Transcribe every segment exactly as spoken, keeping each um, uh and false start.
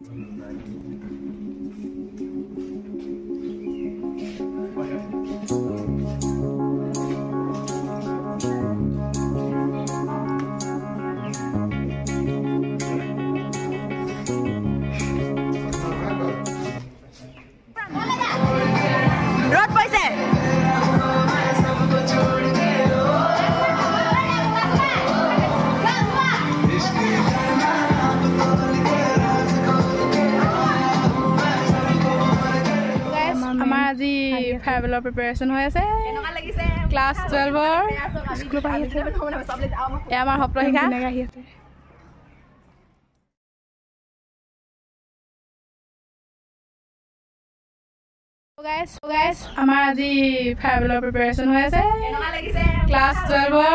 Farewell preparation হৈ আছে class twelve ৰ স্কুল পৰা আহি আছে এ আমাৰ সপ্তাহিকা আহি আছে So guys, so guys, আমাৰ আজি farewell preparation হৈ আছে ক্লাস twelve ৰ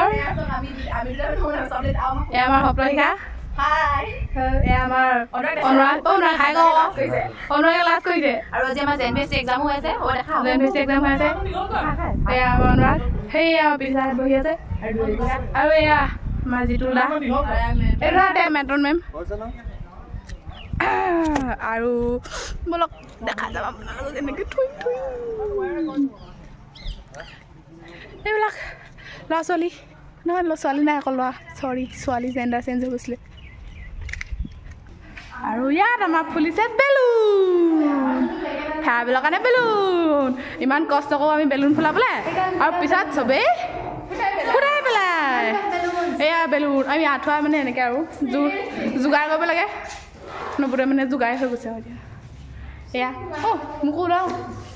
এ আমাৰ সপ্তাহিকা Hi. এ আমাৰ অনুৰাগ অনুৰাগ হাই গো অনুৰাগ ক্লাস কৰিছে আৰু আজি আমাৰ জেনবিএস এক্সাম হৈ আছে ও দেখা জেনবিএস এক্সাম হৈ আছে এ আমাৰ অনুৰাগ হেই আমাৰ পিছাত বহি আছে আৰু এয়া মাজিতুলা এৰা মেট্ৰন মেম আৰু বলক দেখা যাম আপোনালোক এনেকৈ থুই থুই এইবিলাক ল'ৰা ছোৱালী নহয় ল'ৰা ছোৱালী নাই অকল ল'ৰা চৰি ছোৱালী জেণ্ডাৰ চেঞ্জ হৈ গৈছিলে আৰু ইয়াত আমাৰ ফুলিছে বেলুন ফেয়াৰবেলৰ কাৰণে বেলুন ইমান কষ্ট কৰোঁ আমি বেলুন ফুলাবলৈ আৰু পিছত চবেই ফুটাই পেলাই এয়া বেলুন আমি আঁঠুৱা মানে এনেকৈ আৰু যোগাৰ কৰিব লাগে নবুৰে মানে যোগাৰ হৈ গৈছে এতিয়া এয়া অঁ মোকো ওলাওঁ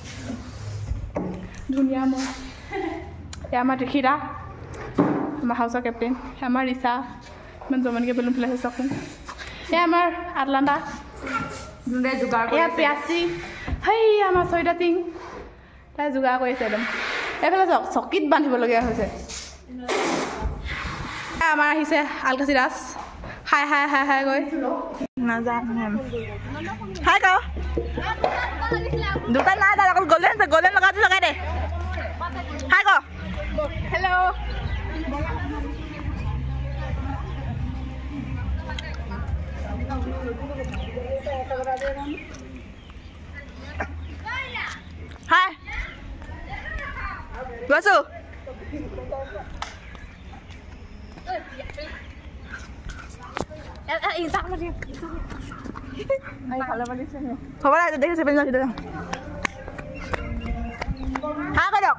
ধুনীয়া মই এয়া আমাৰ ত্ৰিষিতা আমাৰ হাউচৰ কেপ্টেইন আমাৰ ৰিচা ইমান জমানকৈ বেলুন ফুলাইছে চাকোঁ এয়া আমাৰ আটলাণ্টা যোগাৰ এয়া পিয়াচি সেই আমাৰ ছয়টা টিং তাই যোগাৰ কৰিছে একদম এইফালে চাওক চকীত বান্ধিবলগীয়া হৈছে আমাৰ আহিছে আলকাচি দাস হাই হাই হাই হাই গৈ নাজানো হাই ক দুটা নাই তাত অকল গ'ল্ডেন আছে গ'ল্ডেন লগাই লগাই দে হাই ক hello' Hi. Basu. Eh eh intak lagi. Ayo kalau balik sini. Coba lah deh sebentar gitu. Ha kodok.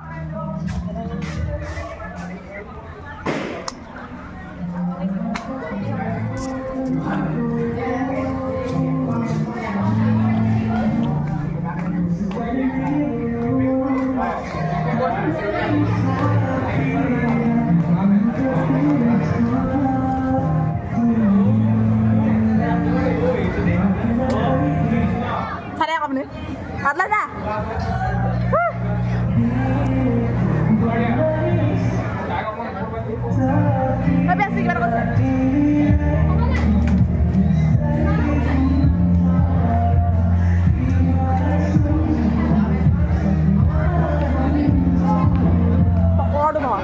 Atlas dah. Tapi asik gimana kau? Pokok tu mah.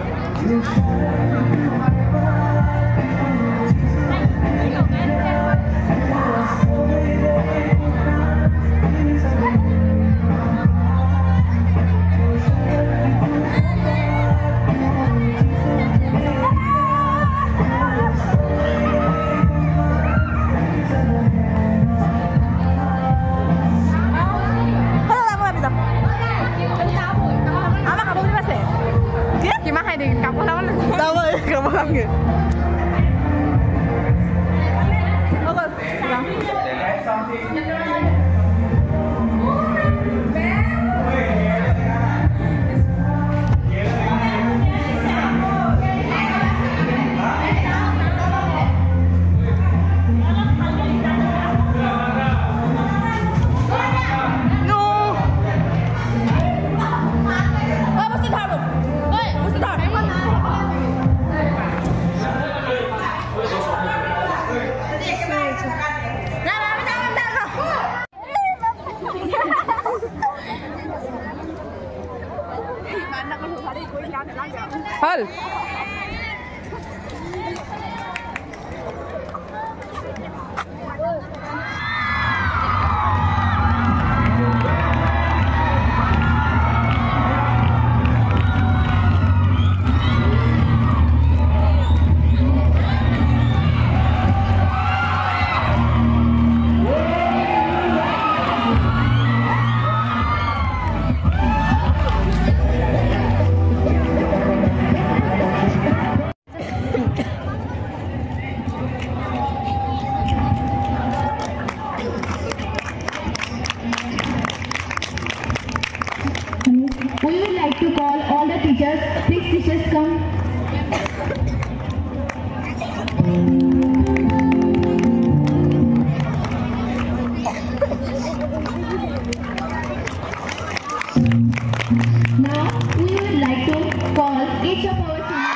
Hal. teachers. Please, teachers, come. Now, we would like to call each of our seniors.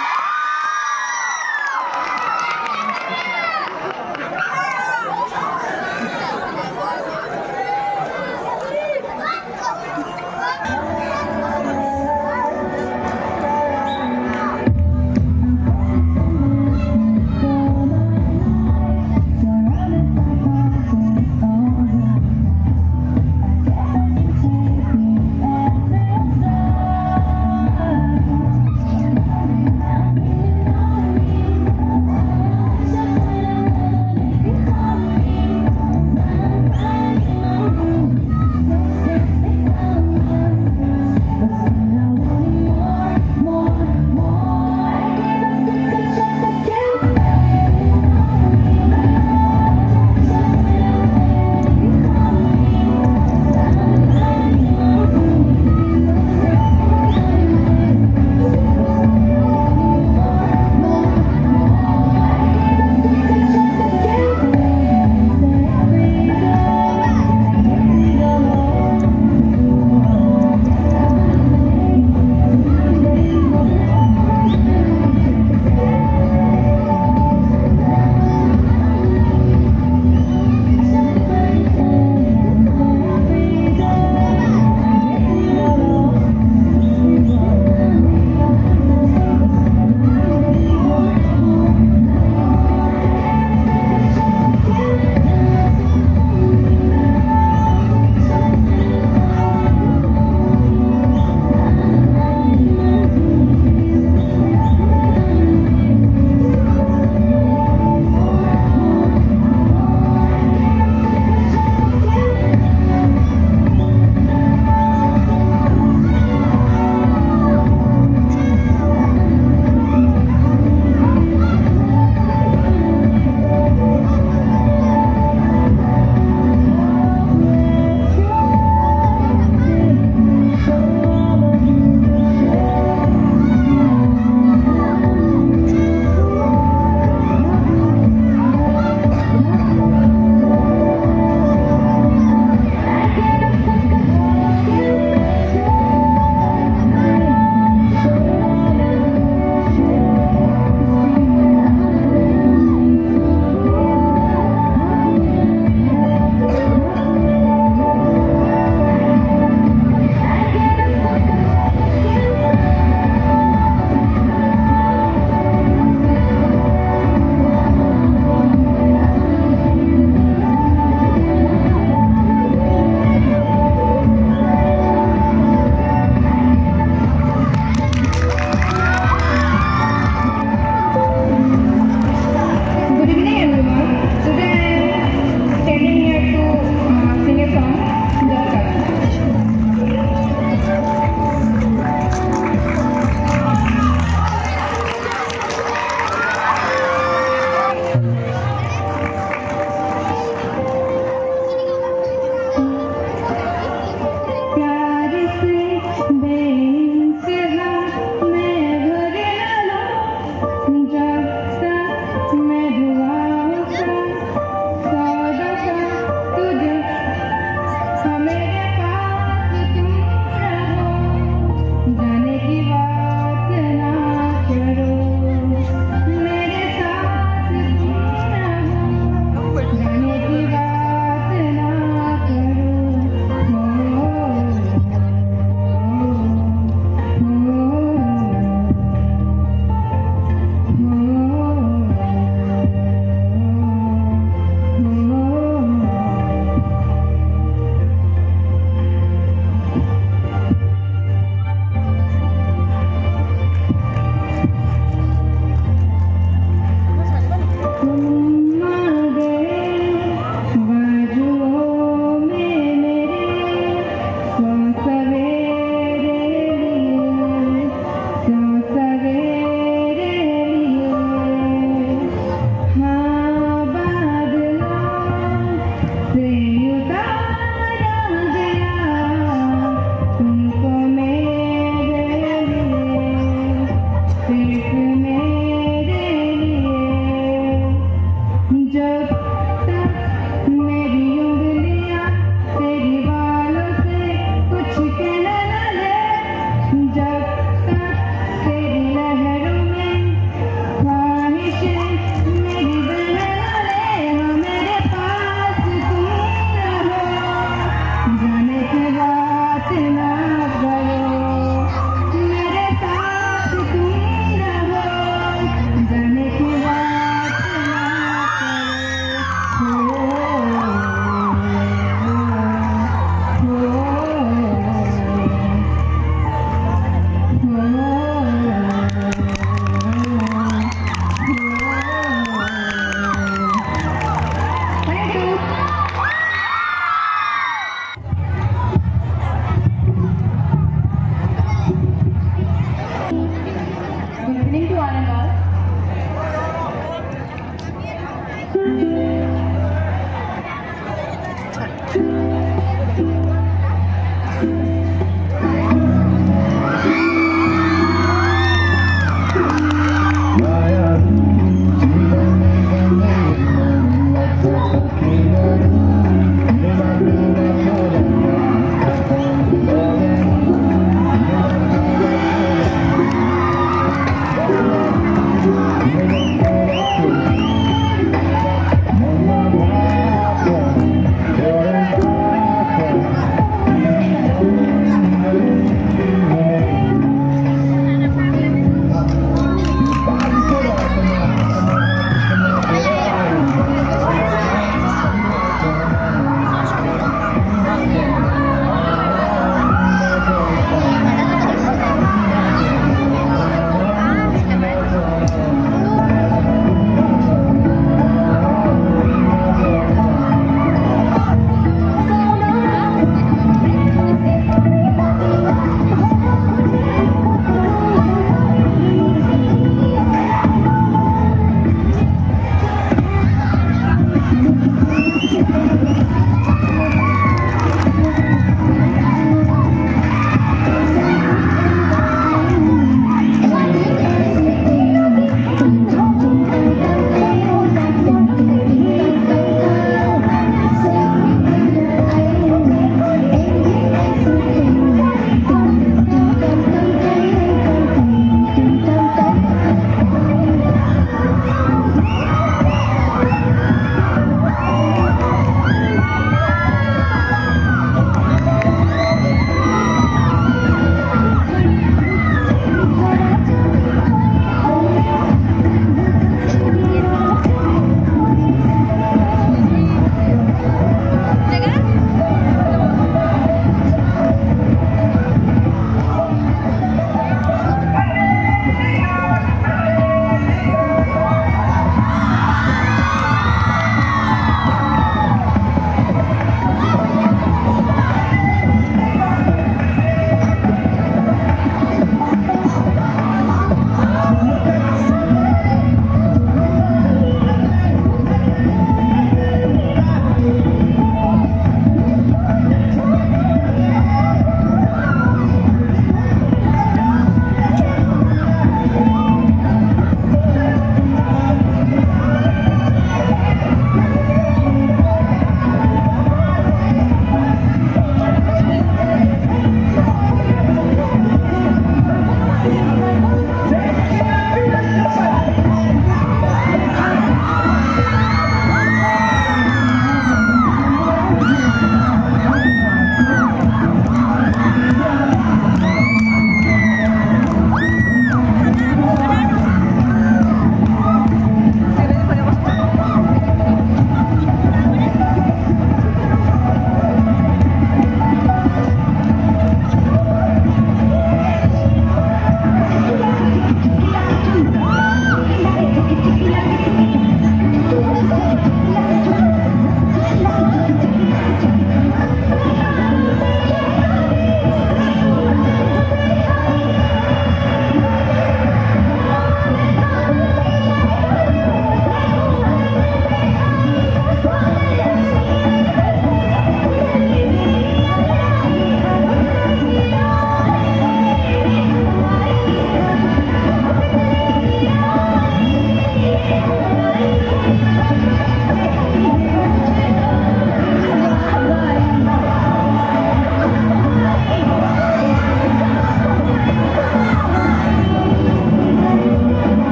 You're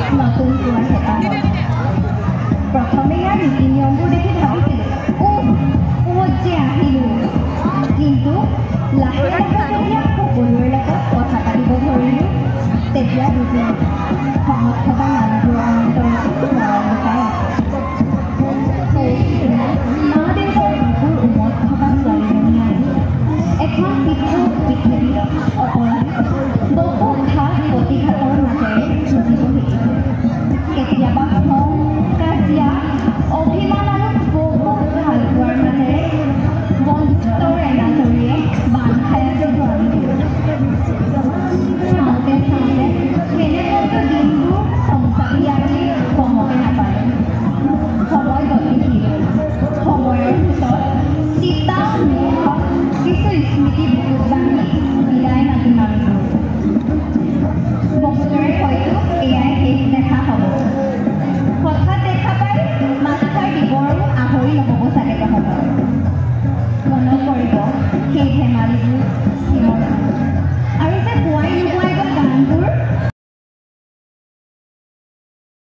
নতুন পোৱাৰ হেঁপাহ হ'ল। প্ৰথমে ইয়াৰ নীতি নিয়মবোৰ দেখি ভাবিছিলোঁ ক'ত যে আহিলোঁ, কিন্তু লাহে লাহে যেতিয়া সকলোৰে লগত কথা পাতিব ধৰিলোঁ তেতিয়া বুজিলোঁ খঙত থকা মানুহবোৰৰ অন্তৰত মৰম লুকাই আছে। মা দেউতাৰ বুকুৰ উমত থকা ছোৱালীজনী আজি এখন পৃথক পৃথিৱীত অকল